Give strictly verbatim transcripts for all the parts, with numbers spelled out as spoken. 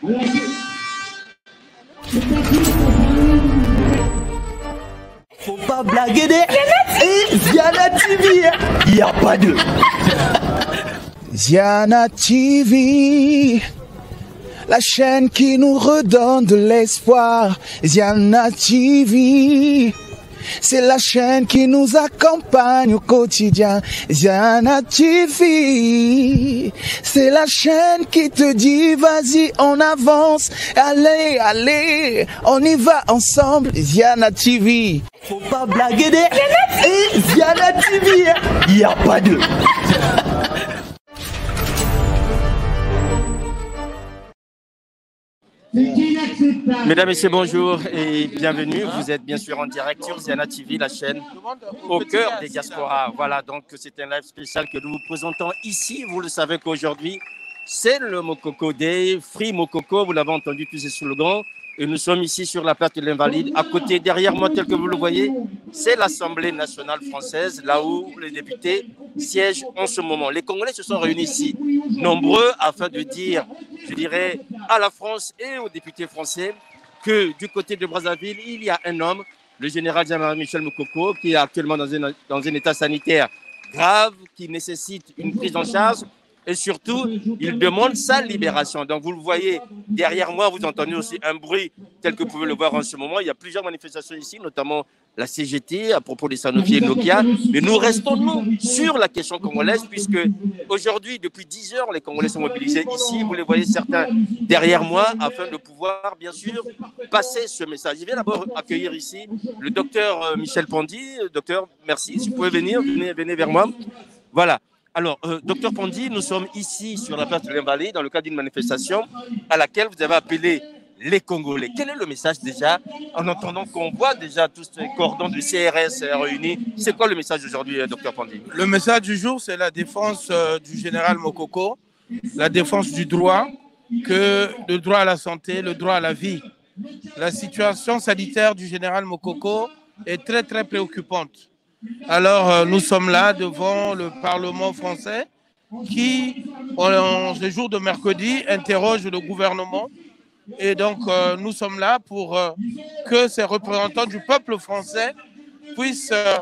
Faut pas blaguer des... Et Ziana T V, il n'y a pas de... Ziana T V, la chaîne qui nous redonne de l'espoir. Ziana T V, c'est la chaîne qui nous accompagne au quotidien. Ziana T V, c'est la chaîne qui te dit vas-y on avance, allez, allez, on y va ensemble. Ziana T V. Faut pas blaguer des... Et Ziana T V, il n'y a pas de... Mesdames, Messieurs, bonjour et bienvenue. Vous êtes bien sûr en direct sur Ziana T V, la chaîne au cœur des diasporas. Voilà, donc c'est un live spécial que nous vous présentons ici. Vous le savez qu'aujourd'hui, c'est le Mokoko Day, Free Mokoko, vous l'avez entendu tous ces slogans. Et nous sommes ici sur la place de l'Invalide. À côté, derrière moi, tel que vous le voyez, c'est l'Assemblée nationale française, là où les députés siègent en ce moment. Les Congolais se sont réunis ici, nombreux, afin de dire, je dirais, à la France et aux députés français que du côté de Brazzaville, il y a un homme, le général Jean-Michel Mokoko, qui est actuellement dans un, dans un état sanitaire grave, qui nécessite une prise en charge. Et surtout, il demande sa libération. Donc, vous le voyez derrière moi, vous entendez aussi un bruit tel que vous pouvez le voir en ce moment. Il y a plusieurs manifestations ici, notamment la C G T à propos des Sanofi et Nokia. Mais nous restons, nous, sur la question congolaise, puisque aujourd'hui, depuis dix heures, les Congolais sont mobilisés ici. Vous les voyez certains derrière moi, afin de pouvoir, bien sûr, passer ce message. Je vais d'abord accueillir ici le docteur Michel Pondy. Docteur, merci. Si vous pouvez venir, venez, venez vers moi. Voilà. Alors, euh, docteur Pondy, nous sommes ici sur la place de l'Invalide dans le cadre d'une manifestation à laquelle vous avez appelé les Congolais. Quel est le message déjà, en entendant qu'on voit déjà tous ces cordons du C R S réunis? C'est quoi le message aujourd'hui, docteur Pondy? Le message du jour, c'est la défense euh, du général Mokoko, la défense du droit, que le droit à la santé, le droit à la vie. La situation sanitaire du général Mokoko est très, très préoccupante. Alors, euh, nous sommes là devant le Parlement français qui, en ce jour de mercredi, interroge le gouvernement. Et donc, euh, nous sommes là pour euh, que ces représentants du peuple français puissent euh,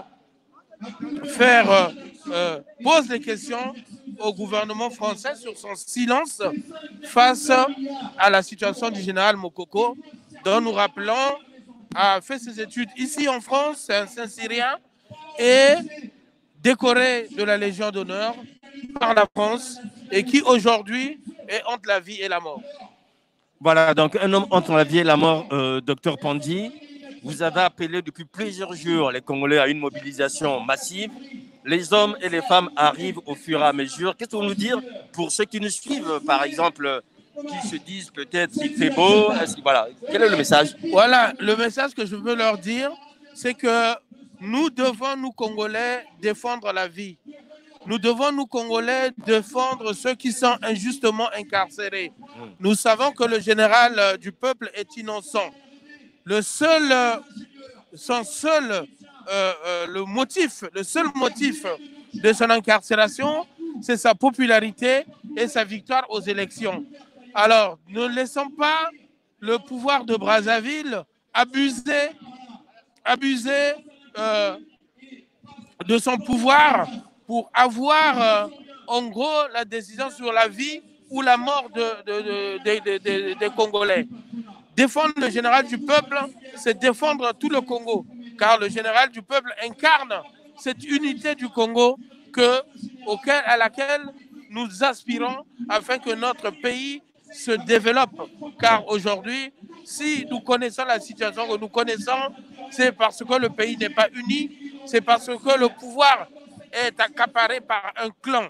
faire, euh, euh, poser des questions au gouvernement français sur son silence face à la situation du général Mokoko, dont nous rappelons a fait ses études ici en France, c'est un Saint-Syrien, et décoré de la Légion d'honneur par la France et qui aujourd'hui est entre la vie et la mort. Voilà, donc un homme entre la vie et la mort, euh, docteur Pondy. Vous avez appelé depuis plusieurs jours les Congolais à une mobilisation massive. Les hommes et les femmes arrivent au fur et à mesure. Qu'est-ce que vous nous dire pour ceux qui nous suivent, par exemple, qui se disent peut-être qu'il fait beau? Voilà, quel est le message? Voilà, le message que je veux leur dire, c'est que nous devons, nous Congolais, défendre la vie. Nous devons, nous Congolais, défendre ceux qui sont injustement incarcérés. Mmh. Nous savons que le général euh, du peuple est innocent. Le seul, euh, son seul, euh, euh, le motif, le seul motif de son incarcération, c'est sa popularité et sa victoire aux élections. Alors, ne laissons pas le pouvoir de Brazzaville abuser, abuser Euh, de son pouvoir pour avoir euh, en gros la décision sur la vie ou la mort de, de, de, de, de, de, des Congolais. Défendre le général du peuple, c'est défendre tout le Congo, car le général du peuple incarne cette unité du Congo que, auquel, à laquelle nous aspirons afin que notre pays se développe. Car aujourd'hui, si nous connaissons la situation que nous connaissons, c'est parce que le pays n'est pas uni, c'est parce que le pouvoir est accaparé par un clan.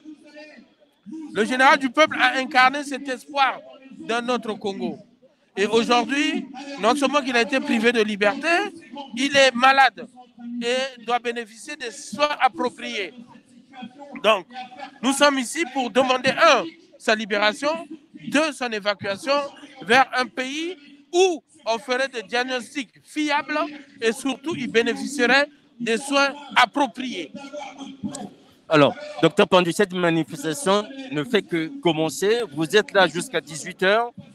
Le général du peuple a incarné cet espoir dans notre Congo. Et aujourd'hui, non seulement qu'il a été privé de liberté, il est malade et doit bénéficier des soins appropriés. Donc, nous sommes ici pour demander, un, sa libération, deux, son évacuation vers un pays où on ferait des diagnostics fiables et surtout, il bénéficierait des soins appropriés. Alors, docteur Pondy, cette manifestation ne fait que commencer. Vous êtes là jusqu'à dix-huit heures.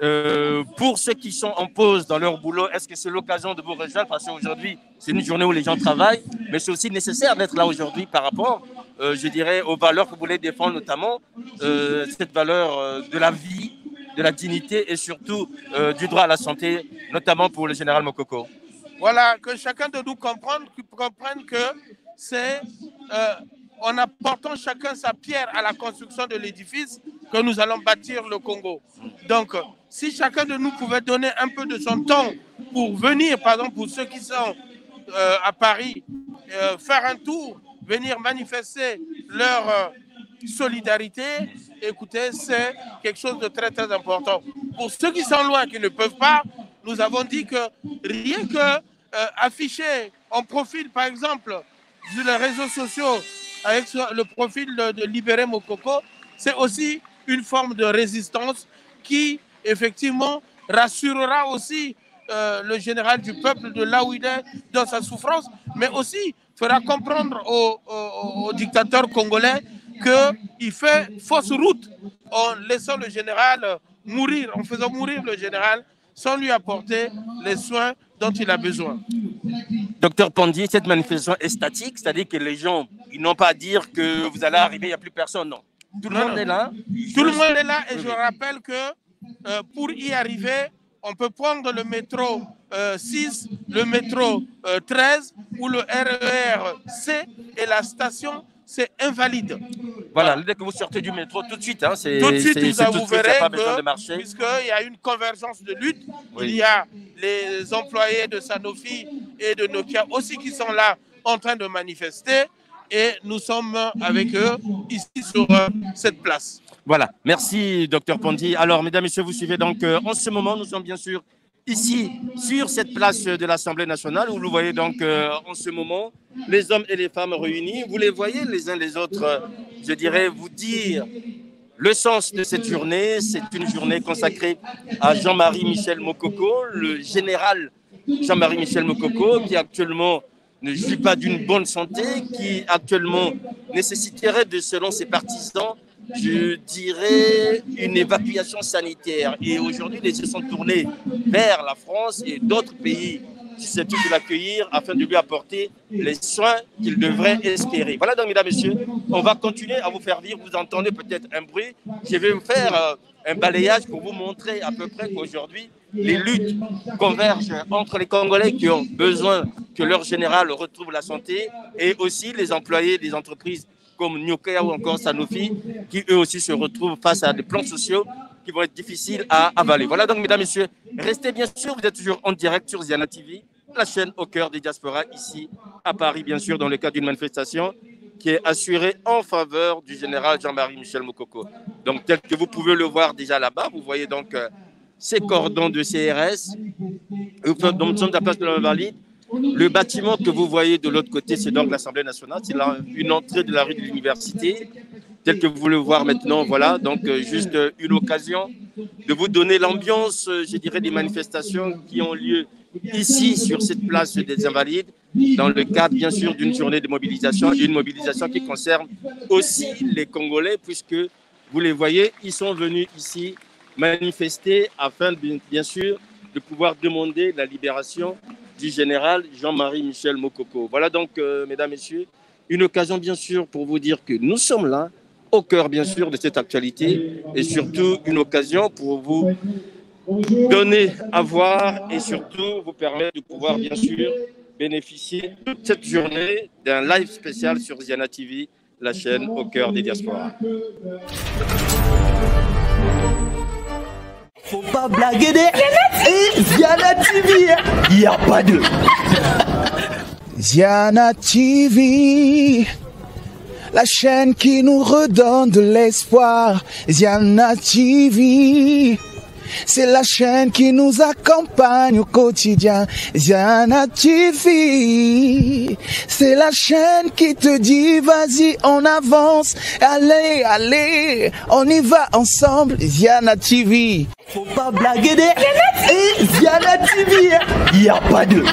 Euh, pour ceux qui sont en pause dans leur boulot, est-ce que c'est l'occasion de vous rejoindre? Parce qu'aujourd'hui, c'est une journée où les gens travaillent, mais c'est aussi nécessaire d'être là aujourd'hui par rapport, euh, je dirais, aux valeurs que vous voulez défendre, notamment euh, cette valeur euh, de la vie, de la dignité et surtout euh, du droit à la santé, notamment pour le général Mokoko. Voilà, que chacun de nous comprenne, comprenne que c'est euh, en apportant chacun sa pierre à la construction de l'édifice que nous allons bâtir le Congo. Donc, si chacun de nous pouvait donner un peu de son temps pour venir, par exemple, pour ceux qui sont euh, à Paris, euh, faire un tour, venir manifester leur euh, solidarité, écoutez, c'est quelque chose de très, très important. Pour ceux qui sont loin, qui ne peuvent pas, nous avons dit que rien que euh, afficher en profil, par exemple, sur les réseaux sociaux, avec le profil de, de Libérer Mokoko, c'est aussi une forme de résistance qui, effectivement, rassurera aussi euh, le général du peuple de là où il est dans sa souffrance, mais aussi fera comprendre au, au, au dictateur congolais qu'il fait fausse route en laissant le général mourir, en faisant mourir le général sans lui apporter les soins dont il a besoin. Docteur Pandi, cette manifestation est statique, c'est-à-dire que les gens, ils n'ont pas à dire que vous allez arriver, il n'y a plus personne, non. Tout le non, monde non. est là. Tout le monde est là et je rappelle que euh, pour y arriver, on peut prendre le métro euh, six, le métro euh, treize ou le R E R C et la station, c'est invalide. Voilà, dès que vous sortez du métro, tout de suite, hein, c'est tout de suite, vous, vous verrez que, puisqu'il y a une convergence de lutte, oui. Il y a les employés de Sanofi et de Nokia aussi qui sont là en train de manifester. Et nous sommes avec eux ici sur euh, cette place. Voilà, merci docteur Pandi. Alors, mesdames et messieurs, vous suivez donc euh, en ce moment, nous sommes bien sûr ici sur cette place de l'Assemblée nationale où vous voyez donc euh, en ce moment les hommes et les femmes réunis. Vous les voyez les uns les autres, euh, je dirais, vous dire le sens de cette journée. C'est une journée consacrée à Jean-Marie Michel Mokoko, le général Jean-Marie Michel Mokoko qui actuellement ne jouit pas d'une bonne santé, qui actuellement nécessiterait, de, selon ses partisans, je dirais, une évacuation sanitaire. Et aujourd'hui, les yeux sont tournés vers la France et d'autres pays susceptibles de l'accueillir afin de lui apporter les soins qu'il devrait espérer. Voilà donc, mesdames et messieurs, on va continuer à vous faire vivre. Vous entendez peut-être un bruit. Je vais vous faire euh, un balayage pour vous montrer à peu près qu'aujourd'hui, les luttes convergent entre les Congolais qui ont besoin que leur général retrouve la santé et aussi les employés des entreprises comme Nokia ou encore Sanofi qui eux aussi se retrouvent face à des plans sociaux qui vont être difficiles à avaler. Voilà donc, mesdames et messieurs, restez bien sûr, vous êtes toujours en direct sur Ziana T V, la chaîne au cœur des diasporas ici à Paris, bien sûr, dans le cadre d'une manifestation qui est assurée en faveur du général Jean-Marie Michel Mokoko. Donc, tel que vous pouvez le voir déjà là-bas, vous voyez donc euh, ces cordons de C R S. Nous sommes à la place de l'Invalide. Le bâtiment que vous voyez de l'autre côté, c'est donc l'Assemblée nationale. C'est une entrée de la rue de l'Université, tel que vous le voyez maintenant. Voilà, donc euh, juste euh, une occasion de vous donner l'ambiance, euh, je dirais, des manifestations qui ont lieu ici, sur cette place des Invalides, dans le cadre, bien sûr, d'une journée de mobilisation, une mobilisation qui concerne aussi les Congolais, puisque, vous les voyez, ils sont venus ici manifester afin, de, bien sûr, de pouvoir demander la libération du général Jean-Marie Michel Mokoko. Voilà donc, euh, mesdames, messieurs, une occasion, bien sûr, pour vous dire que nous sommes là, au cœur, bien sûr, de cette actualité, et surtout une occasion pour vous donner à voir et surtout vous permettre de pouvoir, bien sûr, bénéficier toute cette journée d'un live spécial sur Ziana T V, la chaîne au cœur des diasporas. Faut pas blaguer des... Et Ziana T V, il n'y a pas de... Ziana T V, la chaîne qui nous redonne de l'espoir. Ziana T V, c'est la chaîne qui nous accompagne au quotidien. Ziana T V, c'est la chaîne qui te dit vas-y on avance, allez, allez, on y va ensemble. Ziana T V. Faut pas blaguer des... Et Ziana T V, il n'y a pas de...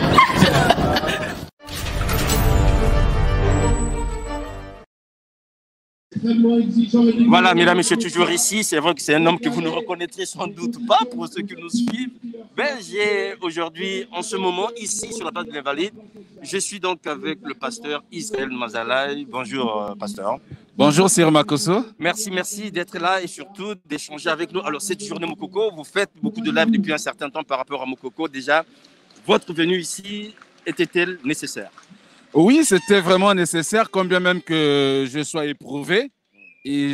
Voilà, mesdames et messieurs, toujours ici. C'est vrai que c'est un homme que vous ne reconnaîtrez sans doute pas pour ceux qui nous suivent. Ben, j'ai aujourd'hui, en ce moment, ici, sur la place de l'Invalide, je suis donc avec le pasteur Israël Mazalaï. Bonjour, euh, pasteur. Bonjour, Sir Makosso. Merci, merci d'être là et surtout d'échanger avec nous. Alors, cette journée Mokoko, vous faites beaucoup de live depuis un certain temps par rapport à Mokoko. Déjà, votre venue ici était-elle nécessaire? Oui, c'était vraiment nécessaire, quand bien même que je sois éprouvé. Et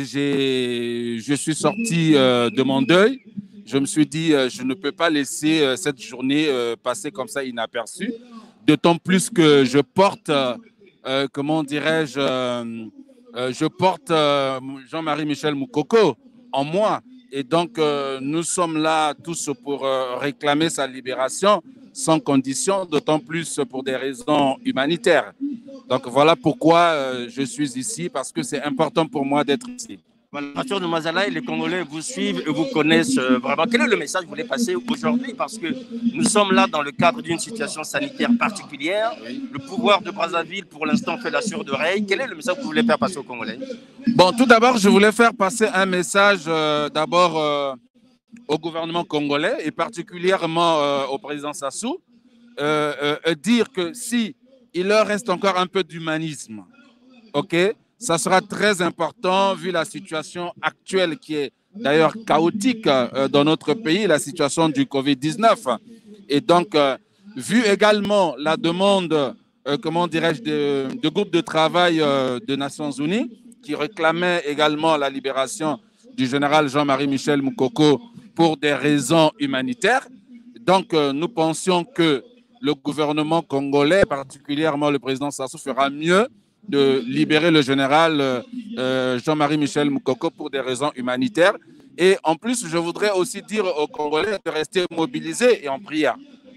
j'ai, je suis sorti euh, de mon deuil. Je me suis dit, euh, je ne peux pas laisser euh, cette journée euh, passer comme ça inaperçue. D'autant plus que je porte, euh, euh, comment dirais-je, euh, euh, je porte euh, Jean-Marie Michel Moukoko en moi. Et donc, euh, nous sommes là tous pour euh, réclamer sa libération sans condition, d'autant plus pour des raisons humanitaires. Donc, voilà pourquoi euh, je suis ici, parce que c'est important pour moi d'être ici. Voilà. Pasteur de Mazalaï, les Congolais vous suivent et vous connaissent euh, vraiment. Quel est le message que vous voulez passer aujourd'hui? Parce que nous sommes là dans le cadre d'une situation sanitaire particulière. Le pouvoir de Brazzaville, pour l'instant, fait la sourde oreille. Quel est le message que vous voulez faire passer aux Congolais? Bon, tout d'abord, je voulais faire passer un message euh, d'abord euh, au gouvernement congolais et particulièrement euh, au président Sassou. Euh, euh, dire que si il leur reste encore un peu d'humanisme, ok, ça sera très important vu la situation actuelle qui est d'ailleurs chaotique euh, dans notre pays, la situation du Covid dix-neuf. Et donc, euh, vu également la demande, euh, comment dirais-je, de, de groupes de travail euh, des Nations Unies qui réclamaient également la libération du général Jean-Marie Michel Moukoko pour des raisons humanitaires. Donc, euh, nous pensions que le gouvernement congolais, particulièrement le président Sassou, fera mieux de libérer le général euh, Jean-Marie Michel Moukoko pour des raisons humanitaires. Et en plus, je voudrais aussi dire aux Congolais de rester mobilisés et en prière.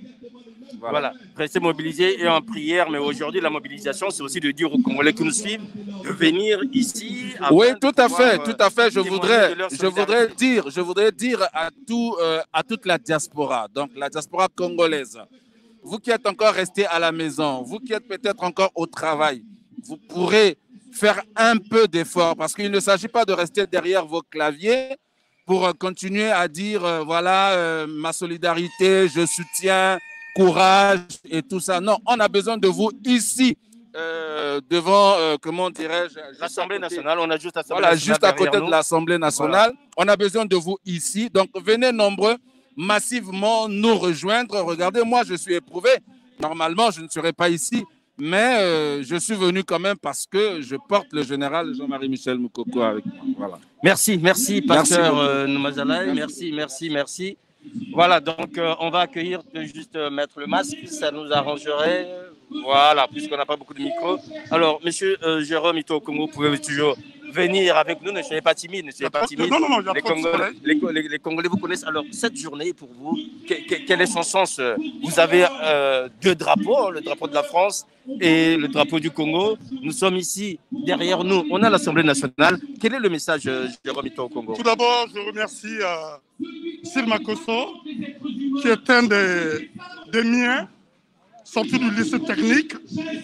Voilà. Voilà, rester mobilisés et en prière. Mais aujourd'hui, la mobilisation, c'est aussi de dire aux Congolais qui nous suivent de venir ici. Oui, tout à fait, tout à fait. Je voudrais, je voudrais dire, je voudrais dire à tout, euh, à toute la diaspora, donc la diaspora congolaise. Vous qui êtes encore restés à la maison, vous qui êtes peut-être encore au travail, vous pourrez faire un peu d'effort parce qu'il ne s'agit pas de rester derrière vos claviers pour continuer à dire euh, voilà euh, ma solidarité, je soutiens, courage et tout ça. Non, on a besoin de vous ici euh, devant, euh, comment dirais-je, l'Assemblée nationale. On a juste, voilà, juste à côté de l'Assemblée nationale. Voilà. On a besoin de vous ici. Donc venez nombreux massivement nous rejoindre. Regardez, moi je suis éprouvé. Normalement, je ne serais pas ici. Mais euh, je suis venu quand même parce que je porte le général Jean-Marie Michel Moukoko avec moi. Voilà. Merci, merci, pasteur euh, Mazalaï. Merci, merci, merci. Voilà, donc euh, on va accueillir de juste euh, mettre le masque, ça nous arrangerait. Voilà, puisqu'on n'a pas beaucoup de micros. Alors, monsieur euh, Jérôme Ito Congo, vous pouvez toujours venir avec nous. Ne soyez pas timide, ne soyez pas timide. Non, non, non, les, Congolais, les, les, les Congolais vous connaissent. Alors, cette journée, pour vous, que, que, quel est son sens? Vous avez euh, deux drapeaux, le drapeau de la France et le drapeau du Congo. Nous sommes ici, derrière nous, on a l'Assemblée nationale. Quel est le message, euh, Jérôme Ito Congo? Tout d'abord, je remercie euh, Sir Makosso, qui est un des, des miens, sorti du lycée technique,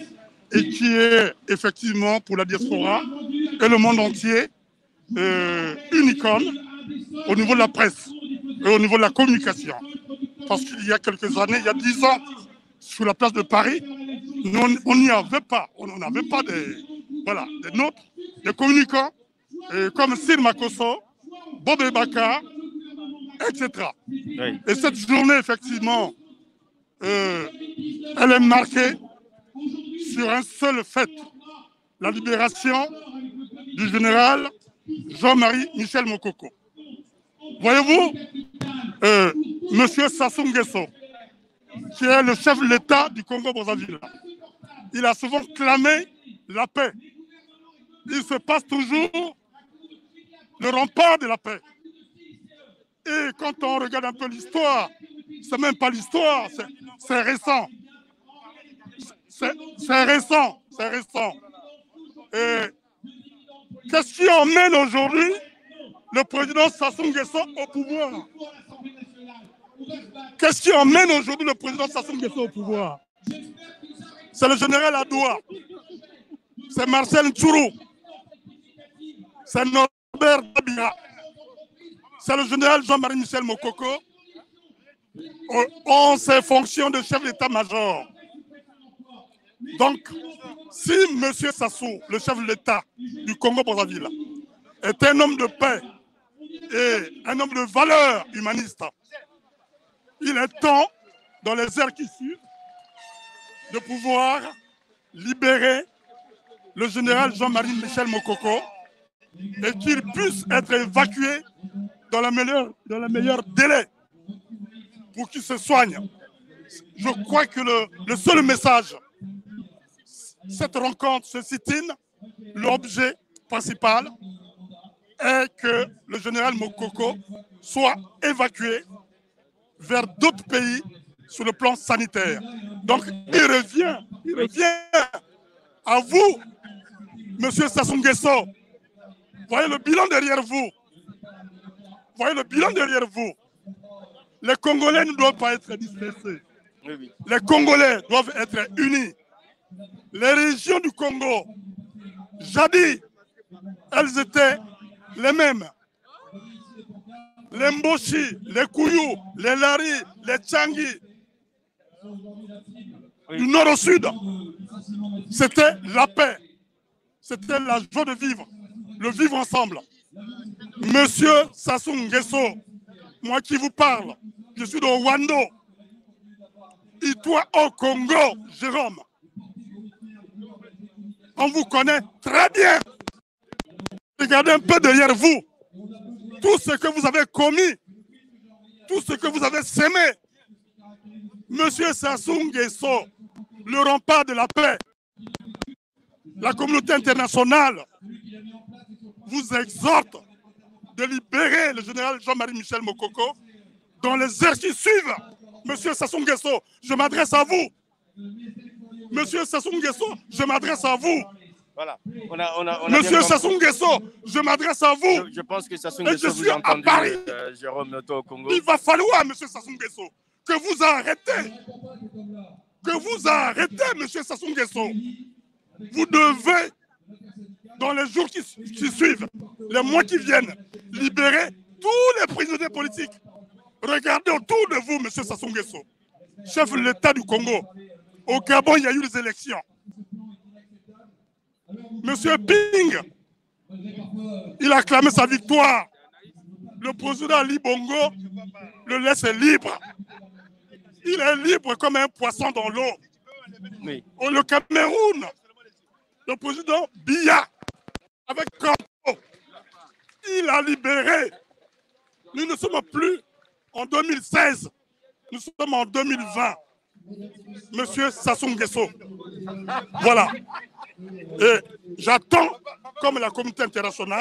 et qui est effectivement pour la diaspora et le monde entier euh, une icône au niveau de la presse et au niveau de la communication. Parce qu'il y a quelques années, il y a dix ans, sur la place de Paris, nous, on n'y avait pas, on n'avait pas des, voilà, des notes, des communicants euh, comme Sir Makosso, Bob Ebaka, et cetera. Oui. Et cette journée, effectivement, euh, elle est marquée sur un seul fait, la libération du général Jean-Marie Michel Moukoko. Voyez-vous, euh, M. Sassou Nguesso, qui est le chef de l'État du Congo-Brazzaville, il a souvent clamé la paix. Il se passe toujours le rempart de la paix. Et quand on regarde un peu l'histoire, c'est même pas l'histoire, c'est récent. C'est récent, c'est récent. Et qu'est-ce qui emmène aujourd'hui le président Sassou Nguesso au pouvoir? Qu'est-ce qui emmène aujourd'hui le président Sassou Nguesso au pouvoir? C'est le général Adoua, c'est Marcel Ntchourou, c'est Norbert Dabira, c'est le général Jean-Marie Michel Mokoko, ont ses fonctions de chef d'état-major. Donc, si M. Sassou, le chef de l'État du Congo-Brazzaville, est un homme de paix et un homme de valeur humaniste, il est temps, dans les heures qui suivent, de pouvoir libérer le général Jean-Marie Michel Mokoko et qu'il puisse être évacué dans la meilleure, dans la meilleure délai pour qu'il se soigne. Je crois que le, le seul message, cette rencontre, ce sit-in, l'objet principal est que le général Mokoko soit évacué vers d'autres pays sur le plan sanitaire. Donc, il revient, il revient à vous, Monsieur Sassou Nguesso. Voyez le bilan derrière vous. Voyez le bilan derrière vous. Les Congolais ne doivent pas être dispersés. Oui, oui. Les Congolais doivent être unis. Les régions du Congo, jadis, elles étaient les mêmes. Les Mboshi, les Kouyou, les Lari, les Tchangi, oui. Du nord au sud, c'était la paix, c'était la joie de vivre, le vivre ensemble. Monsieur Sassou Nguesso, moi qui vous parle, je suis de Rwanda, et toi au Congo, Jérôme, on vous connaît très bien. Regardez un peu derrière vous. Tout ce que vous avez commis, tout ce que vous avez sémé, Monsieur Sassou Nguesso, le rempart de la paix, la communauté internationale vous exhorte de libérer le général Jean-Marie Michel Mokoko dans les heures qui suivent. Monsieur Sassou Nguesso, je m'adresse à vous. Monsieur Sassou Nguesso, je m'adresse à vous. Voilà. On a, on a, on a Monsieur Sassou Nguesso, je m'adresse à vous. Je, je pense que Sassou Nguesso vous a entendu, euh, Jérôme Noto au Congo. Il va falloir, Monsieur Sassou Nguesso, que vous arrêtez. Que vous arrêtez, Monsieur Sassou Nguesso. Vous devez, dans les jours qui, qui suivent, les mois qui viennent, libérer tous les prisonniers politiques. Regardez autour de vous, Monsieur Sassou Nguesso, chef de l'État du Congo. Au Gabon, il y a eu des élections. Monsieur Ping, il a clamé sa victoire. Le président Ali Bongo le laisse libre. Il est libre comme un poisson dans l'eau. Oui. Au le Cameroun, le président Biya, avec Campo, il a libéré. Nous ne sommes plus en deux mille seize, nous sommes en deux mille vingt. Monsieur Sassou Nguesso. Voilà. Et j'attends, comme la communauté internationale,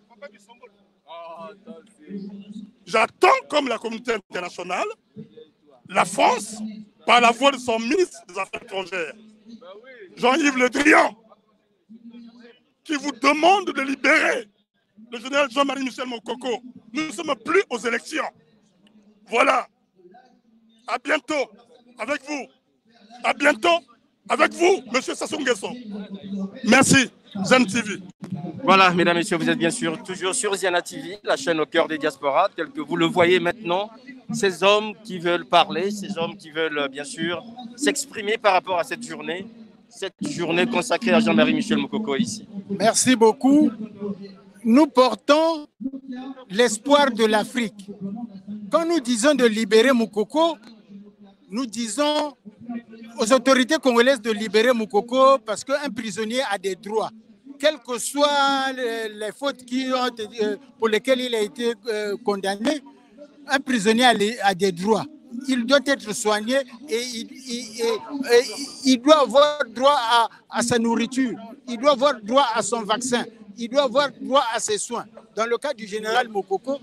j'attends, comme la communauté internationale, la France, par la voix de son ministre des Affaires étrangères, Jean-Yves Le Drian, qui vous demande de libérer le général Jean-Marie Michel Mokoko. Nous ne sommes plus aux élections. Voilà. À bientôt avec vous. À bientôt avec vous, Monsieur Sassou Nguesso. Merci, Zen T V. Voilà, mesdames et messieurs, vous êtes bien sûr toujours sur Ziana T V, la chaîne au cœur des diasporas, tel que vous le voyez maintenant. Ces hommes qui veulent parler, ces hommes qui veulent bien sûr s'exprimer par rapport à cette journée, cette journée consacrée à Jean-Marie Michel Mokoko ici. Merci beaucoup. Nous portons l'espoir de l'Afrique. Quand nous disons de libérer Mokoko, nous disons aux autorités congolaises de libérer Mokoko parce qu'un prisonnier a des droits. Quelles que soient les, les fautes qui ont, euh, pour lesquelles il a été euh, condamné, un prisonnier a, les, a des droits. Il doit être soigné et il, il, il, il doit avoir droit à, à sa nourriture. Il doit avoir droit à son vaccin. Il doit avoir droit à ses soins. Dans le cas du général Mokoko,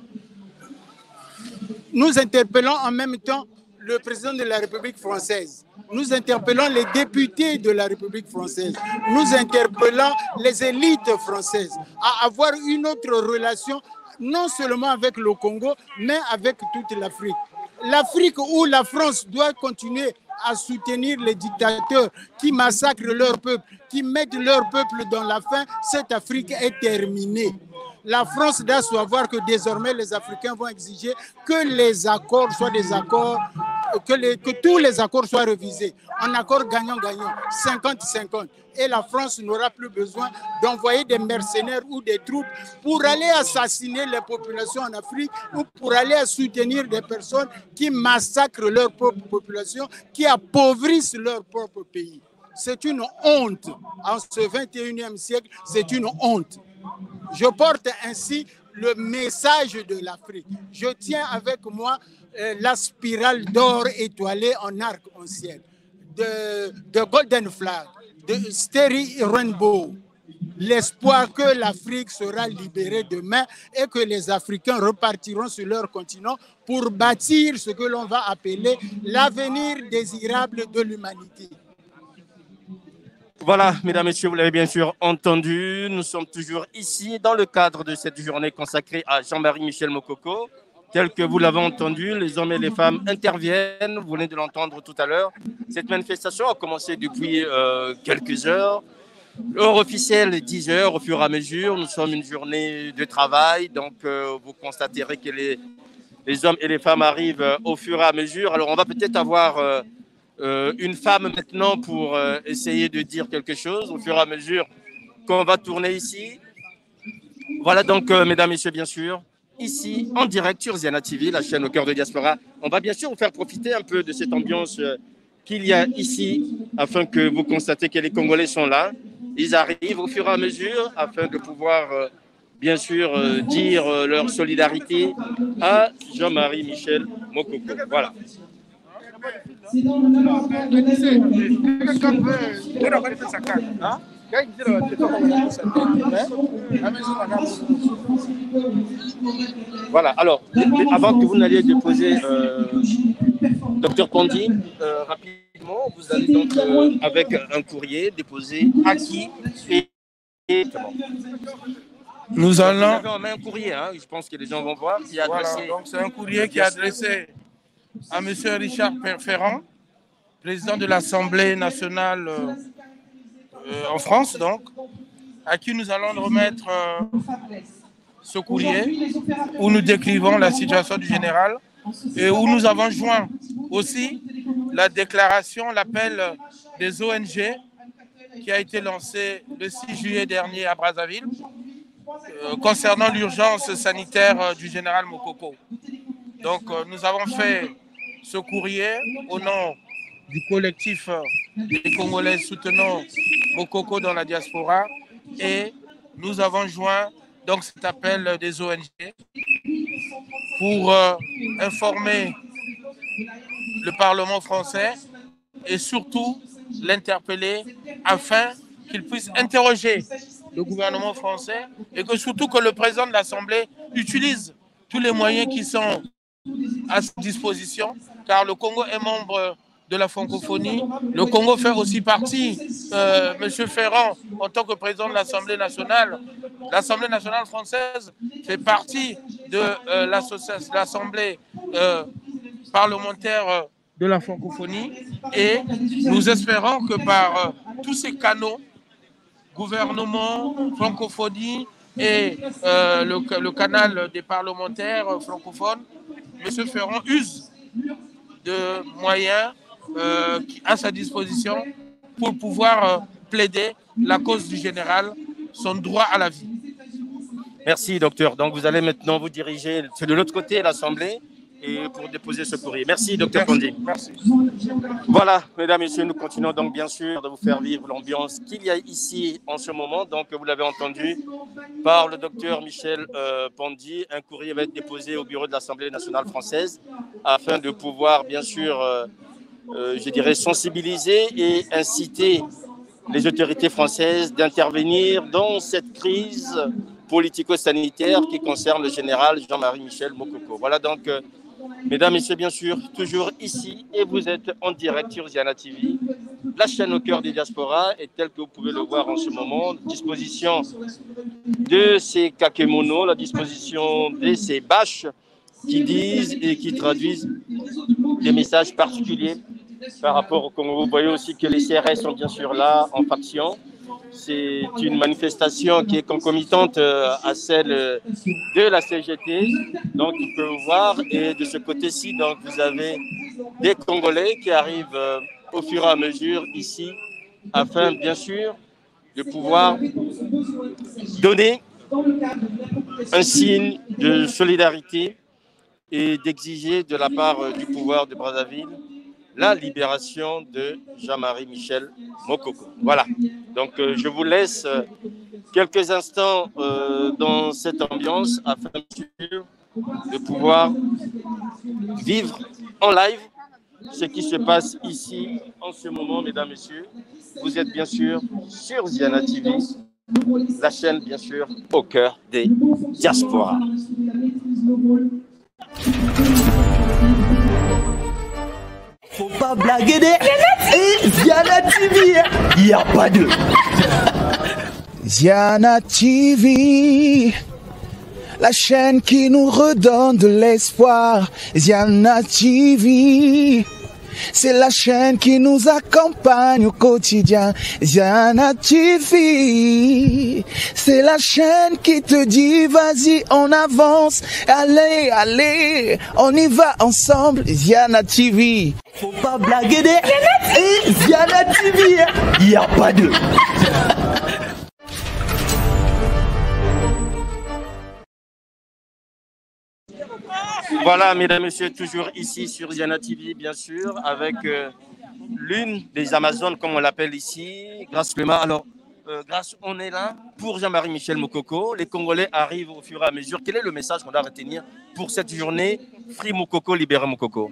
nous interpellons en même temps le président de la République française. Nous interpellons les députés de la République française. Nous interpellons les élites françaises à avoir une autre relation, non seulement avec le Congo, mais avec toute l'Afrique. L'Afrique où la France doit continuer à soutenir les dictateurs qui massacrent leur peuple, qui mettent leur peuple dans la faim, cette Afrique est terminée. La France doit savoir que désormais les Africains vont exiger que les accords soient des accords, que, les, que tous les accords soient révisés. En accord gagnant-gagnant, cinquante cinquante. Et la France n'aura plus besoin d'envoyer des mercenaires ou des troupes pour aller assassiner les populations en Afrique ou pour aller soutenir des personnes qui massacrent leur propre population, qui appauvrissent leur propre pays. C'est une honte. En ce vingt et unième siècle, c'est une honte. Je porte ainsi le message de l'Afrique. Je tiens avec moi euh, la spirale d'or étoilée en arc-en-ciel, de, de Golden Flag, de Starry Rainbow. L'espoir que l'Afrique sera libérée demain et que les Africains repartiront sur leur continent pour bâtir ce que l'on va appeler l'avenir désirable de l'humanité. Voilà, mesdames, messieurs, vous l'avez bien sûr entendu. Nous sommes toujours ici dans le cadre de cette journée consacrée à Jean-Marie Michel Mokoko. Tel que vous l'avez entendu, les hommes et les femmes interviennent. Vous venez de l'entendre tout à l'heure. Cette manifestation a commencé depuis euh, quelques heures. L'heure officielle est dix heures au fur et à mesure. Nous sommes une journée de travail. Donc, euh, vous constaterez que les, les hommes et les femmes arrivent euh, au fur et à mesure. Alors, on va peut-être avoir... Euh, Euh, une femme maintenant pour euh, essayer de dire quelque chose au fur et à mesure qu'on va tourner ici. Voilà donc, euh, mesdames, messieurs, bien sûr, ici, en direct sur Ziana T V, la chaîne au cœur de Diaspora. On va bien sûr vous faire profiter un peu de cette ambiance euh, qu'il y a ici, afin que vous constatez que les Congolais sont là. Ils arrivent au fur et à mesure, afin de pouvoir, euh, bien sûr, euh, dire euh, leur solidarité à Jean-Marie Michel Mokoko. Voilà. Voilà, alors, avant que vous n'alliez déposer, euh, docteur Pondi, euh, rapidement, vous allez donc, euh, avec un courrier, déposer à qui et, et nous allons... Vous avez en main un courrier, hein, je pense que les gens vont voir. Qui est adressé... Voilà, donc c'est un courrier qui est adressé à M. Richard Ferrand, président de l'Assemblée nationale euh, euh, en France, donc, à qui nous allons remettre euh, ce courrier où nous décrivons la situation du général et où nous avons joint aussi la déclaration, l'appel des O N G qui a été lancé le six juillet dernier à Brazzaville euh, concernant l'urgence sanitaire euh, du général Mokoko. Donc, euh, nous avons fait ce courrier au nom du collectif des Congolais soutenant Mokoko dans la diaspora et nous avons joint donc cet appel des O N G pour euh, informer le Parlement français et surtout l'interpeller afin qu'il puisse interroger le gouvernement français et que surtout que le président de l'Assemblée utilise tous les moyens qui sont à sa disposition, car le Congo est membre de la francophonie. Le Congo fait aussi partie, euh, M. Ferrand, en tant que président de l'Assemblée nationale, l'Assemblée nationale française fait partie de euh, l'Assemblée euh, parlementaire de la francophonie et nous espérons que par euh, tous ces canaux, gouvernement, francophonie et euh, le, le canal des parlementaires francophones, M. Ferrand use de moyens euh, à sa disposition pour pouvoir euh, plaider la cause du général, son droit à la vie. Merci, docteur. Donc, vous allez maintenant vous diriger de l'autre côté de l'Assemblée et pour déposer ce courrier. Merci, docteur Pondi. Merci. Voilà, mesdames et messieurs, nous continuons donc bien sûr de vous faire vivre l'ambiance qu'il y a ici en ce moment. Donc, vous l'avez entendu par le docteur Michel euh, Pondi. Un courrier va être déposé au bureau de l'Assemblée nationale française afin de pouvoir bien sûr, euh, euh, je dirais, sensibiliser et inciter les autorités françaises d'intervenir dans cette crise politico-sanitaire qui concerne le général Jean-Marie Michel Mokoko. Voilà donc, euh, mesdames et messieurs, bien sûr, toujours ici, et vous êtes en direct sur Ziana T V, la chaîne au cœur des diasporas, et tel que vous pouvez le voir en ce moment, disposition de ces kakemonos, la disposition de ces bâches qui disent et qui traduisent des messages particuliers par rapport au Congo. Vous voyez aussi que les C R S sont bien sûr là, en faction. c'est une manifestation qui est concomitante à celle de la C G T. Donc, vous pouvez voir, et de ce côté-ci, donc, vous avez des Congolais qui arrivent au fur et à mesure ici, afin, bien sûr, de pouvoir donner un signe de solidarité et d'exiger de la part du pouvoir de Brazzaville la libération de Jean-Marie Michel Mokoko. Voilà, donc euh, je vous laisse euh, quelques instants euh, dans cette ambiance afin de pouvoir vivre en live ce qui se passe ici en ce moment, mesdames, messieurs. Vous êtes bien sûr sur Ziana T V, la chaîne bien sûr au cœur des diasporas. Faut pas blaguer des eh, Ziana T V, il n'y a pas de Ziana T V, la chaîne qui nous redonne de l'espoir. Ziana T V, c'est la chaîne qui nous accompagne au quotidien. Ziana T V, c'est la chaîne qui te dit vas-y on avance, allez, allez, on y va ensemble. Ziana T V. Faut pas blaguer des eh, Ziana T V, il n'y a pas de Voilà, mesdames, messieurs, toujours ici sur Ziana T V, bien sûr, avec euh, l'une des Amazones, comme on l'appelle ici, Grâce Clément. Alors, euh, Grâce, on est là pour Jean-Marie Michel Mokoko. Les Congolais arrivent au fur et à mesure. Quel est le message qu'on doit retenir pour cette journée Free Mokoko, libéré Mokoko?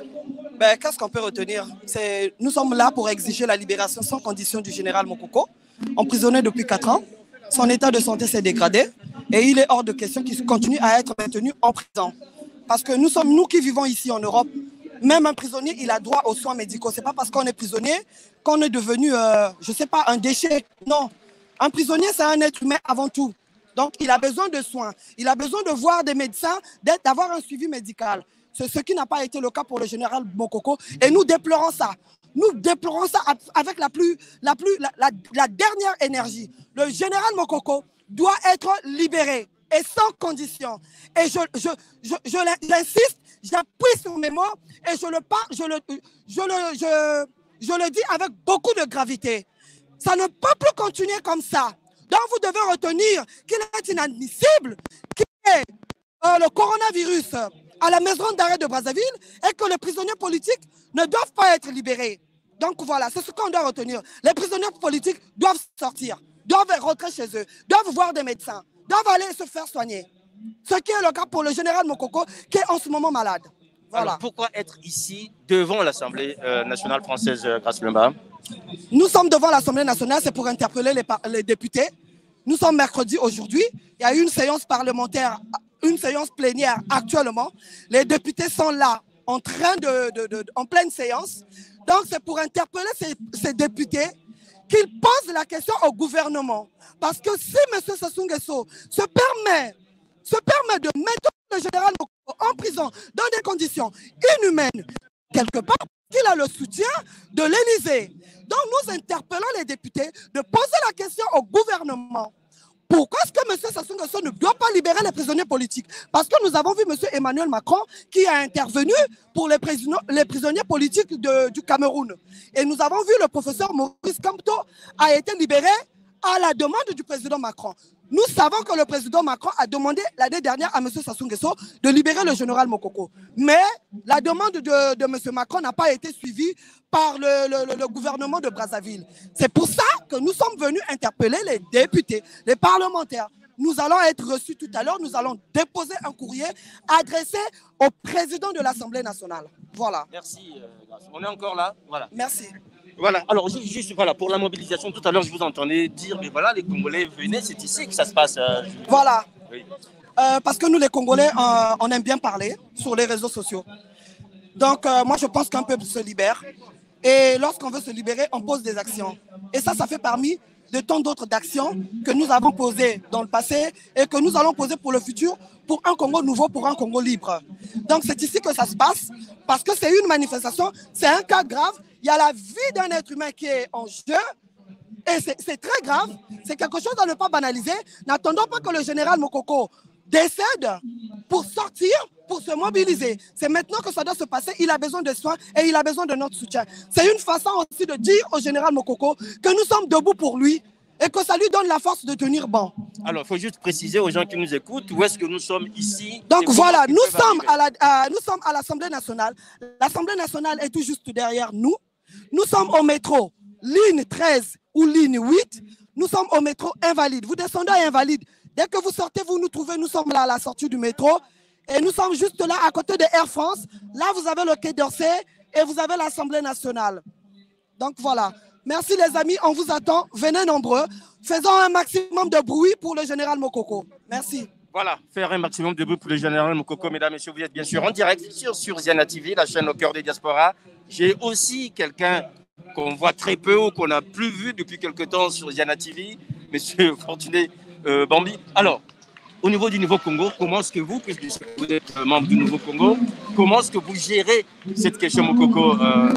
Ben, qu'est-ce qu'on peut retenir? Nous sommes là pour exiger la libération sans condition du général Mokoko, emprisonné depuis quatre ans. Son état de santé s'est dégradé et il est hors de question qu'il continue à être maintenu en prison. Parce que nous sommes, nous qui vivons ici en Europe, même un prisonnier, il a droit aux soins médicaux. Ce n'est pas parce qu'on est prisonnier qu'on est devenu, euh, je ne sais pas, un déchet. Non, un prisonnier, c'est un être humain avant tout. Donc, il a besoin de soins. Il a besoin de voir des médecins, d'avoir un suivi médical. C'est ce qui n'a pas été le cas pour le général Mokoko. Et nous déplorons ça. Nous déplorons ça avec la, plus, la, plus, la, la, la dernière énergie. Le général Mokoko doit être libéré. Et sans condition. Et je, je, je, je j'insiste, j'appuie sur mes mots et je le, par, je, le, je, le, je, je le dis avec beaucoup de gravité. Ça ne peut plus continuer comme ça. Donc vous devez retenir qu'il est inadmissible qu'il y ait euh, le coronavirus à la maison d'arrêt de Brazzaville et que les prisonniers politiques ne doivent pas être libérés. Donc voilà, c'est ce qu'on doit retenir. Les prisonniers politiques doivent sortir, doivent rentrer chez eux, doivent voir des médecins, doivent aller se faire soigner. Ce qui est le cas pour le général Mokoko, qui est en ce moment malade. Voilà. Alors, pourquoi être ici, devant l'Assemblée euh, nationale française, euh, Grâce Lemba? Nous sommes devant l'Assemblée nationale, c'est pour interpeller les, les députés. Nous sommes mercredi aujourd'hui. Il y a eu une séance parlementaire, une séance plénière actuellement. Les députés sont là, en train de, de, de, en pleine séance. Donc, c'est pour interpeller ces, ces députés qu'ils posent la question au gouvernement. Parce que si M. Sassou Nguesso se permet, se permet de mettre le général en prison dans des conditions inhumaines, quelque part, qu'il a le soutien de l'Élysée. Donc nous interpellons les députés de poser la question au gouvernement. Pourquoi est-ce que M. Sassou Nguesso ne doit pas libérer les prisonniers politiques? Parce que nous avons vu M. Emmanuel Macron qui a intervenu pour les, les prisonniers politiques de, du Cameroun. Et nous avons vu le professeur Maurice Kamto a été libéré à la demande du président Macron. Nous savons que le président Macron a demandé l'année dernière à M. Sassou Nguesso de libérer le général Mokoko. Mais la demande de, de M. Macron n'a pas été suivie par le, le, le gouvernement de Brazzaville. C'est pour ça que nous sommes venus interpeller les députés, les parlementaires. Nous allons être reçus tout à l'heure, nous allons déposer un courrier adressé au président de l'Assemblée nationale. Voilà. Merci, euh, on est encore là. Voilà. Merci. Voilà, alors juste, juste voilà, pour la mobilisation, tout à l'heure je vous entendais dire, mais voilà, les Congolais, venez, c'est ici que ça se passe. Euh, voilà, oui. euh, parce que nous les Congolais, euh, on aime bien parler sur les réseaux sociaux. Donc euh, moi je pense qu'un peuple se libère, et lorsqu'on veut se libérer, on pose des actions. Et ça, ça fait parmi de tant d'autres actions que nous avons posées dans le passé et que nous allons poser pour le futur, pour un Congo nouveau, pour un Congo libre. Donc c'est ici que ça se passe, parce que c'est une manifestation, c'est un cas grave. Il y a la vie d'un être humain qui est en jeu. Et c'est très grave, c'est quelque chose à ne pas banaliser. N'attendons pas que le général Mokoko décède pour sortir, pour se mobiliser. C'est maintenant que ça doit se passer. Il a besoin de soins et il a besoin de notre soutien. C'est une façon aussi de dire au général Mokoko que nous sommes debout pour lui et que ça lui donne la force de tenir bon. Alors, il faut juste préciser aux gens qui nous écoutent où est-ce que nous sommes ici. Donc voilà, nous sommes, à la, à, nous sommes à l'Assemblée nationale. L'Assemblée nationale est tout juste derrière nous. Nous sommes au métro, ligne treize ou ligne huit. Nous sommes au métro Invalide. Vous descendez à Invalide. Dès que vous sortez, vous nous trouvez, nous sommes là à la sortie du métro. Et nous sommes juste là à côté de Air France. Là, vous avez le Quai d'Orsay et vous avez l'Assemblée nationale. Donc voilà. Merci les amis, on vous attend. Venez nombreux. Faisons un maximum de bruit pour le général Mokoko. Merci. Voilà, faire un maximum de bruit pour le général Mokoko. Mesdames et messieurs, vous êtes bien sûr en direct sur, sur Ziana T V, la chaîne au cœur des diasporas. J'ai aussi quelqu'un qu'on voit très peu ou qu'on n'a plus vu depuis quelque temps sur Ziana T V, monsieur Fortuné euh, Bambi. Alors, au niveau du Nouveau Congo, comment est-ce que vous, puisque vous êtes membre du Nouveau Congo, comment est-ce que vous gérez cette question Mokoko euh...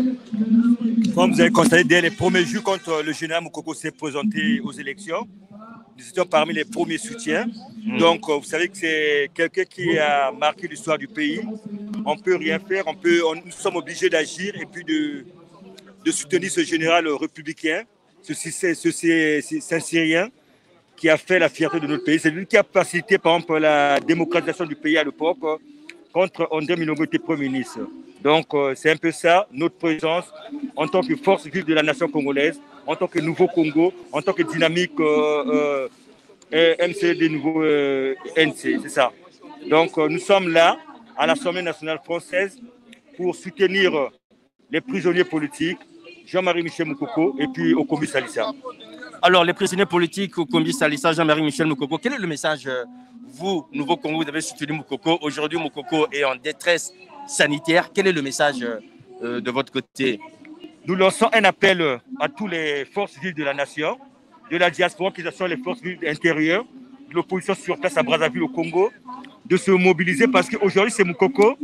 Comme vous avez constaté, dès les premiers jours, quand le général Mokoko s'est présenté aux élections, nous étions parmi les premiers soutiens. Mmh. Donc, vous savez que c'est quelqu'un qui a marqué l'histoire du pays. On ne peut rien faire, on peut, on, nous sommes obligés d'agir et puis de, de soutenir ce général républicain, ce, ce, ce, ce, ce un Syrien qui a fait la fierté de notre pays. C'est lui qui a facilité, par exemple, la démocratisation du pays à l'époque, contre André Milongo était Premier ministre. Donc, euh, c'est un peu ça, notre présence en tant que force vive de la nation congolaise, en tant que nouveau Congo, en tant que dynamique euh, euh, M C D nouveau euh, N C, c'est ça. Donc, euh, nous sommes là, à l'Assemblée nationale française, pour soutenir les prisonniers politiques, Jean-Marie Michel Mokoko et puis Okombi Salissa. Alors, les prisonniers politiques, Okombi Salissa, Jean-Marie Michel Mokoko, quel est le message, vous, Nouveau Congo, vous avez soutenu Mokoko. Aujourd'hui, Mokoko est en détresse sanitaire. Quel est le message euh, de votre côté? Nous lançons un appel à toutes les forces vives de la nation, de la diaspora, qui sont les forces vives intérieures, de l'opposition sur place à Brazzaville au Congo, de se mobiliser parce qu'aujourd'hui c'est Mokoko,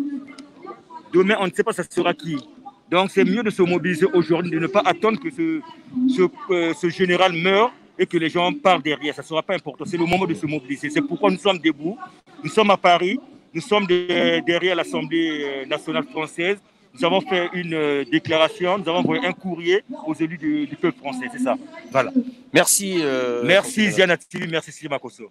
demain on ne sait pas ça sera qui. Donc c'est mieux de se mobiliser aujourd'hui, de ne pas attendre que ce, ce, euh, ce général meure et que les gens parlent derrière. Ça ne sera pas important, c'est le moment de se mobiliser. C'est pourquoi nous sommes debout, nous sommes à Paris, nous sommes de, derrière l'Assemblée nationale française. Nous avons fait une euh, déclaration, nous avons envoyé un courrier aux élus du, du peuple français, c'est ça. Voilà. Merci. Euh, merci Ziana T V, merci Sylvain Kosso.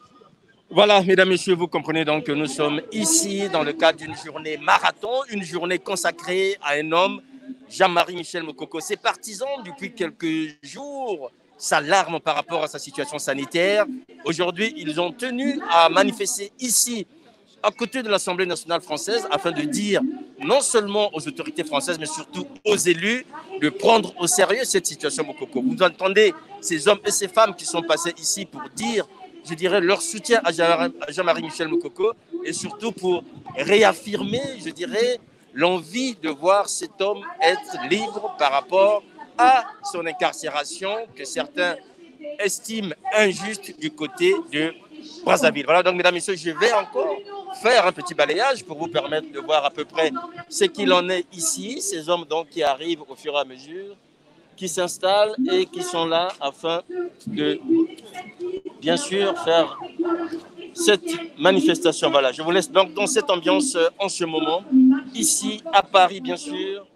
Voilà, mesdames, messieurs, vous comprenez donc que nous sommes ici dans le cadre d'une journée marathon, une journée consacrée à un homme, Jean-Marie Michel Mokoko. Ses partisans, depuis quelques jours, s'alarment par rapport à sa situation sanitaire. Aujourd'hui, ils ont tenu à manifester ici, à côté de l'Assemblée nationale française, afin de dire non seulement aux autorités françaises, mais surtout aux élus, de prendre au sérieux cette situation Mokoko. Vous entendez ces hommes et ces femmes qui sont passés ici pour dire, je dirais, leur soutien à Jean-Marie Michel Mokoko et surtout pour réaffirmer, je dirais, l'envie de voir cet homme être libre par rapport à son incarcération que certains estiment injuste du côté de Brazzaville. Voilà, donc mesdames et messieurs, je vais encore faire un petit balayage pour vous permettre de voir à peu près ce qu'il en est ici. Ces hommes donc qui arrivent au fur et à mesure, qui s'installent et qui sont là afin de, bien sûr, faire cette manifestation. Voilà, je vous laisse donc dans cette ambiance en ce moment, ici à Paris, bien sûr,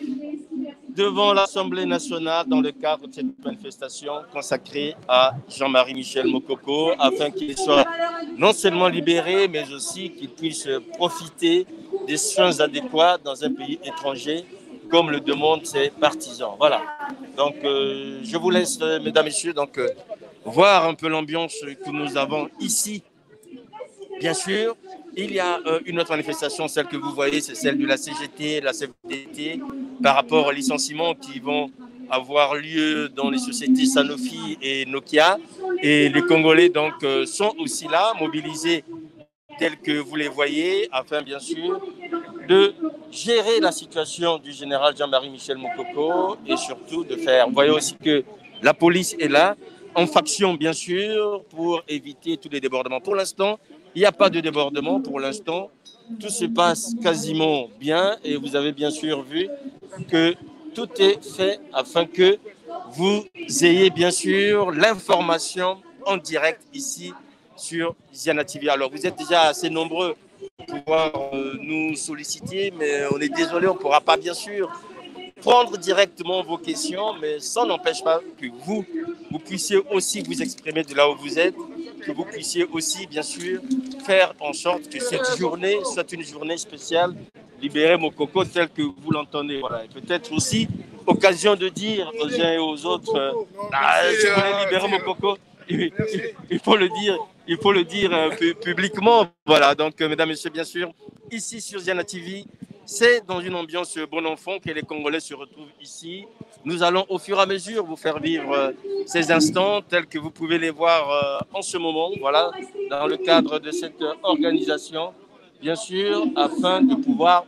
devant l'Assemblée nationale dans le cadre de cette manifestation consacrée à Jean-Marie Michel Mokoko, afin qu'il soit non seulement libéré, mais aussi qu'il puisse profiter des soins adéquats dans un pays étranger, comme le demandent ses partisans. Voilà. Donc, euh, je vous laisse, mesdames, messieurs, donc, euh, voir un peu l'ambiance que nous avons ici. Bien sûr, il y a euh, une autre manifestation, celle que vous voyez, c'est celle de la C G T, la C V T, par rapport aux licenciements qui vont avoir lieu dans les sociétés Sanofi et Nokia. Et les Congolais donc, euh, sont aussi là, mobilisés tels que vous les voyez, afin bien sûr de gérer la situation du général Jean-Marie Michel Mokoko et surtout de faire. Vous voyez aussi que la police est là, en faction bien sûr, pour éviter tous les débordements. Pour l'instant, il n'y a pas de débordement. Pour l'instant, tout se passe quasiment bien et vous avez bien sûr vu que tout est fait afin que vous ayez bien sûr l'information en direct ici sur Ziana T V. Alors, vous êtes déjà assez nombreux pour pouvoir euh, nous solliciter, mais on est désolé, on ne pourra pas bien sûr prendre directement vos questions, mais ça n'empêche pas que vous, vous puissiez aussi vous exprimer de là où vous êtes, que vous puissiez aussi, bien sûr, faire en sorte que cette journée soit une journée spéciale, libérer Mokoko tel que vous l'entendez. Voilà. Peut-être aussi occasion de dire aux uns et aux autres, euh, ah, je voulais libérer Mokoko. Il, il faut le dire, il faut le dire euh, publiquement. Voilà. Donc, euh, mesdames et messieurs, bien sûr, ici sur Ziana T V, c'est dans une ambiance bon enfant que les Congolais se retrouvent ici. Nous allons au fur et à mesure vous faire vivre euh, ces instants tels que vous pouvez les voir euh, en ce moment, voilà, dans le cadre de cette organisation, bien sûr, afin de pouvoir,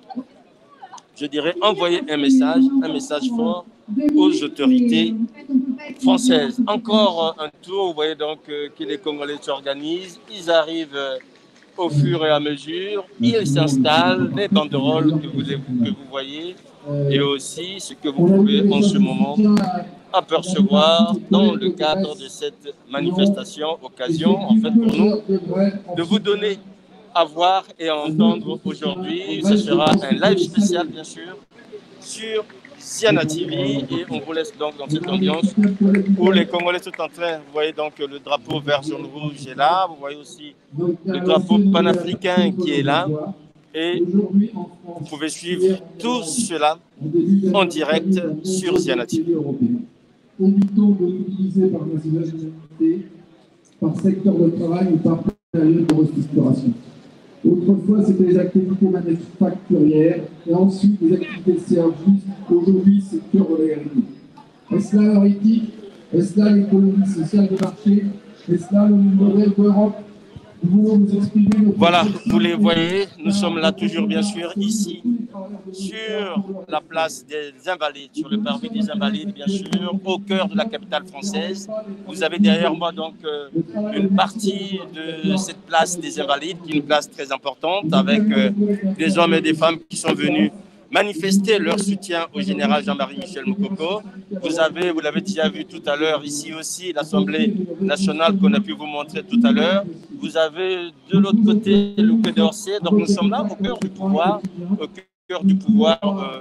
je dirais, envoyer un message, un message fort aux autorités françaises. Encore un tour, vous voyez donc euh, que les Congolais s'organisent, ils arrivent euh, au fur et à mesure, ils s'installent, les banderoles que vous, que vous voyez, et aussi ce que vous pouvez en ce moment apercevoir dans le cadre de cette manifestation, occasion en fait pour nous de vous donner à voir et à entendre aujourd'hui. Ce sera un live spécial bien sûr sur Ziana T V et on vous laisse donc dans cette ambiance où les Congolais sont en train, vous voyez donc le drapeau vert jaune rouge est là, vous voyez aussi le drapeau panafricain qui est là et vous pouvez suivre tout cela en direct sur Ziana T V. Évitons de l'utiliser par nationalité, par secteur de travail ou par période de restructuration. Autrefois, c'était les activités manufacturières et ensuite les activités de services. Aujourd'hui, c'est le cœur de la R et D. Est-ce là leur éthique? Est-ce là l'économie sociale de marché? Est-ce là le modèle d'Europe? Nous voulons nous exprimer. Voilà, vous les voyez, nous sommes là toujours bien sûr ici sur la place des Invalides, sur le parvis des Invalides bien sûr, au cœur de la capitale française. Vous avez derrière moi donc euh, une partie de cette place des Invalides, qui est une place très importante avec euh, des hommes et des femmes qui sont venus manifester leur soutien au général Jean-Marie Michel Mokoko. Vous avez, vous l'avez déjà vu tout à l'heure, ici aussi, l'Assemblée nationale qu'on a pu vous montrer tout à l'heure. Vous avez de l'autre côté le Quai d'Orsay. Donc nous sommes là au cœur du pouvoir, au cœur du pouvoir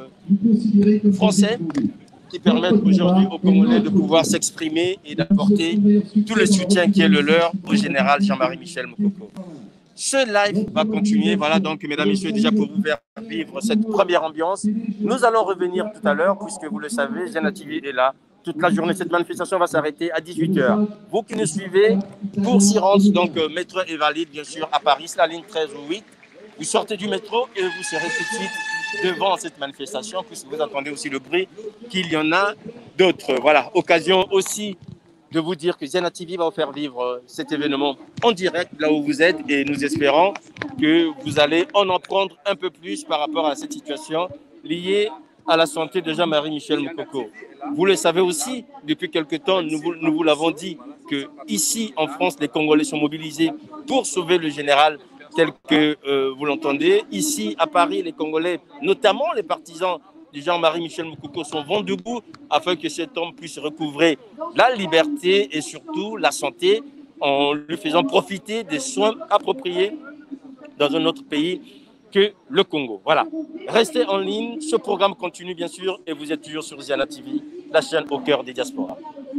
euh, français, qui permettent aujourd'hui aux Congolais de pouvoir s'exprimer et d'apporter tout le soutien qui est le leur au général Jean-Marie Michel Mokoko. Ce live va continuer, voilà donc mesdames et messieurs, déjà pour vous faire vivre cette première ambiance. Nous allons revenir tout à l'heure, puisque vous le savez, Ziana T V est là toute la journée. Cette manifestation va s'arrêter à dix-huit heures. Vous qui nous suivez, pour s'y rendre, donc euh, métro est valide bien sûr à Paris, la ligne treize ou huit. Vous sortez du métro et vous serez tout de suite devant cette manifestation, puisque vous entendez aussi le bruit qu'il y en a d'autres. Voilà, occasion aussi de vous dire que Ziana T V va vous faire vivre cet événement en direct là où vous êtes et nous espérons que vous allez en apprendre un peu plus par rapport à cette situation liée à la santé de Jean-Marie Michel Mokoko. Vous le savez aussi, depuis quelque temps, nous vous, nous vous l'avons dit, que ici en France, les Congolais sont mobilisés pour sauver le général tel que euh, vous l'entendez. Ici à Paris, les Congolais, notamment les partisans Jean-Marie Michel Mokoko sont vent debout afin que cet homme puisse recouvrer la liberté et surtout la santé en lui faisant profiter des soins appropriés dans un autre pays que le Congo. Voilà. Restez en ligne, ce programme continue bien sûr et vous êtes toujours sur Ziana T V, la chaîne au cœur des diasporas.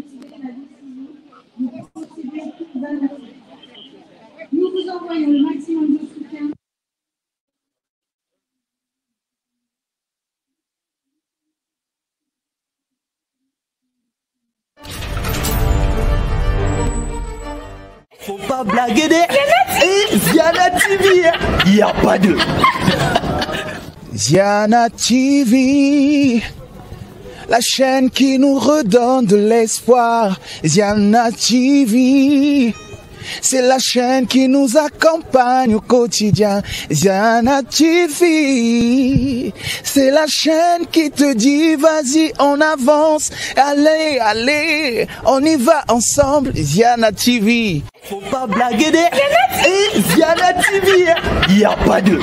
Nous vous envoyons le maximum de soutien. Faut pas blaguer des... Eh, Ziana T V, il n'y a pas de... Ziana T V, la chaîne qui nous redonne de l'espoir. Ziana T V, c'est la chaîne qui nous accompagne au quotidien. Ziana T V, c'est la chaîne qui te dit vas-y on avance, allez, allez, on y va ensemble. Ziana T V. Faut pas blaguer des... Eh, Ziana T V, il n'y a pas de...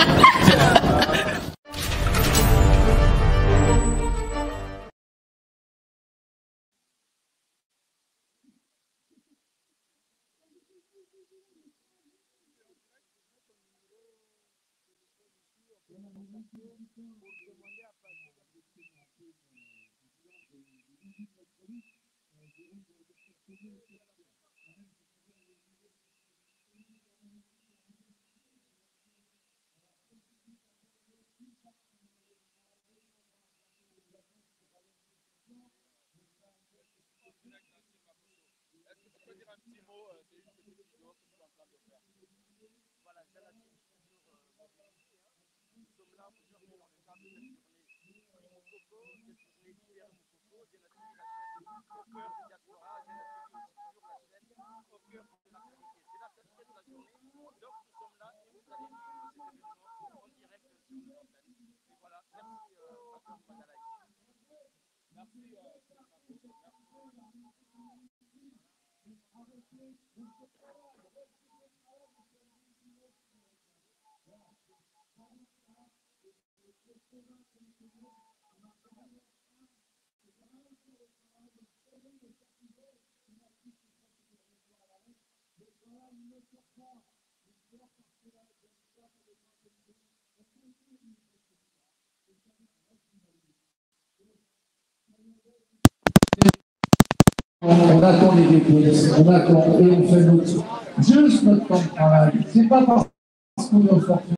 On attend les réponses, on attend et on fait notre, juste notre temps de travail. C'est pas parce qu'on est fort.